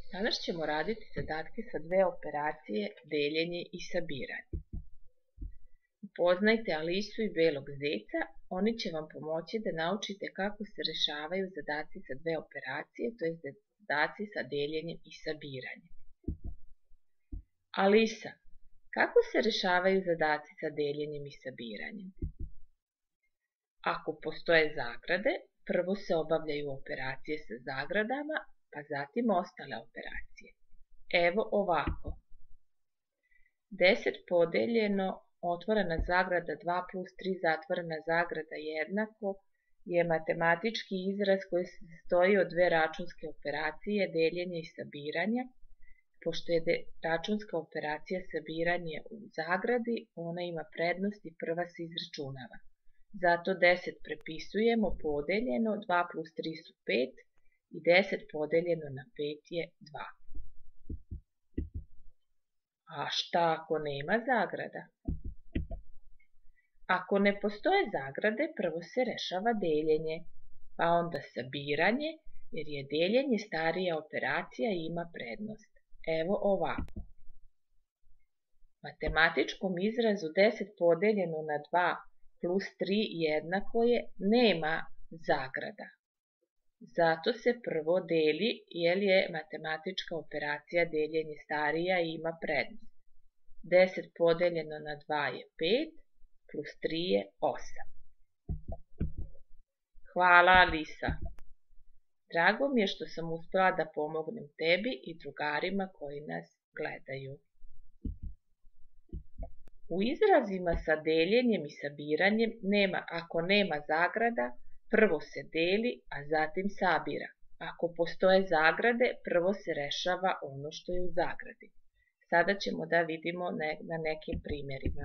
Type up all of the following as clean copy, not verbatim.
Danas ćemo raditi zadatke sa dve operacije, deljenje i sabiranje. Upoznajte Alisu i Belog zeca, oni će vam pomoći da naučite kako se rešavaju zadaci sa dve operacije, to je zadaci sa deljenjem i sabiranjem. Alisa, kako se rešavaju zadaci sa deljenjem i sabiranjem? Ako postoje zagrade, prvo se obavljaju operacije sa zagradama, pa zatim ostale operacije. Evo ovako. 10 podeljeno otvorena zagrada 2 plus 3 zatvorena zagrada jednako je matematički izraz koji se sastoji od dve računske operacije, deljenje i sabiranje. Pošto je računska operacija sabiranje u zagradi, ona ima prednost i prva se izračunava. Zato 10 prepisujemo podeljeno, 2 plus 3 su 5 i 10 podeljeno na 5 je 2. A šta ako nema zagrada? Ako ne postoje zagrade, prvo se rešava deljenje, pa onda sabiranje, jer je deljenje starija operacija i ima prednost. Evo ovako. Matematičkom izrazu 10 podeljeno na 2 plus 3 jednako je nema zagrada. Zato se prvo deli, jer je matematička operacija deljenje starija i ima prednost. 10 podeljeno na 2 je 5, plus 3 je 8. Hvala, Alisa. Drago mi je što sam uspela da pomognem tebi i drugarima koji nas gledaju. U izrazima sa deljenjem i sabiranjem ako nema zagrada, prvo se deli, a zatim sabira. Ako postoje zagrade, prvo se rešava ono što je u zagradi. Sada ćemo da vidimo na nekim primjerima.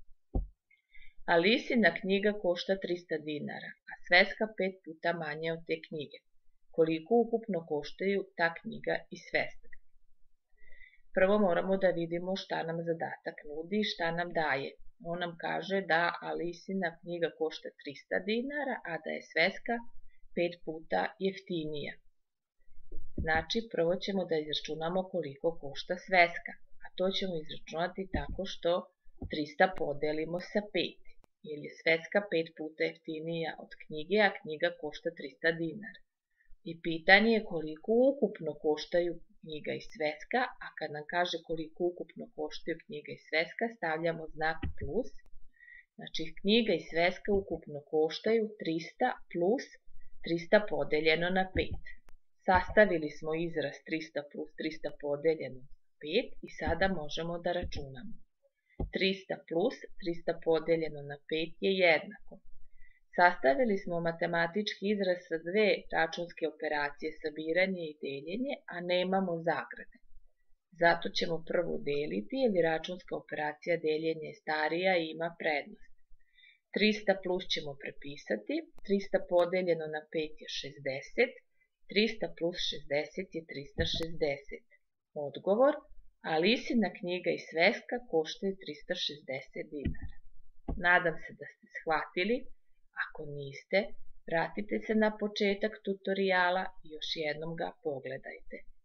Alisina knjiga košta 300 dinara, a sveska 5 puta manje od te knjige. Koliko ukupno koštaju ta knjiga i sveska? Prvo moramo da vidimo šta nam zadatak nudi i šta nam daje. On nam kaže da Alisina knjiga košta 300 dinara, a da je sveska 5 puta jeftinija. Znači, prvo ćemo da izračunamo koliko košta sveska, a to ćemo izračunati tako što 300 podelimo sa 5, jer je sveska 5 puta jeftinija od knjige, a knjiga košta 300 dinara. I pitanje je koliko ukupno koštaju knjiga i sveska, a kad nam kaže koliko ukupno koštaju knjiga i sveska, stavljamo znak plus. Znači, knjiga i sveska ukupno koštaju 300 plus 300 podeljeno na 5. Sastavili smo izraz 300 plus 300 podeljeno na 5 i sada možemo da računamo. 300 plus 300 podeljeno na 5 je jednako. Sastavili smo matematički izraz sa dve računske operacije, sabiranje i deljenje, a nemamo zagrade. Zato ćemo prvo deliti, jer računska operacija deljenja je starija i ima prednost. 300 plus ćemo prepisati, 300 podeljeno na 5 je 60, 300 plus 60 je 360. Odgovor, Alisina knjiga i sveska koštaju 360 dinara. Nadam se da ste shvatili. Ako niste, vratite se na početak tutoriala i još jednom ga pogledajte.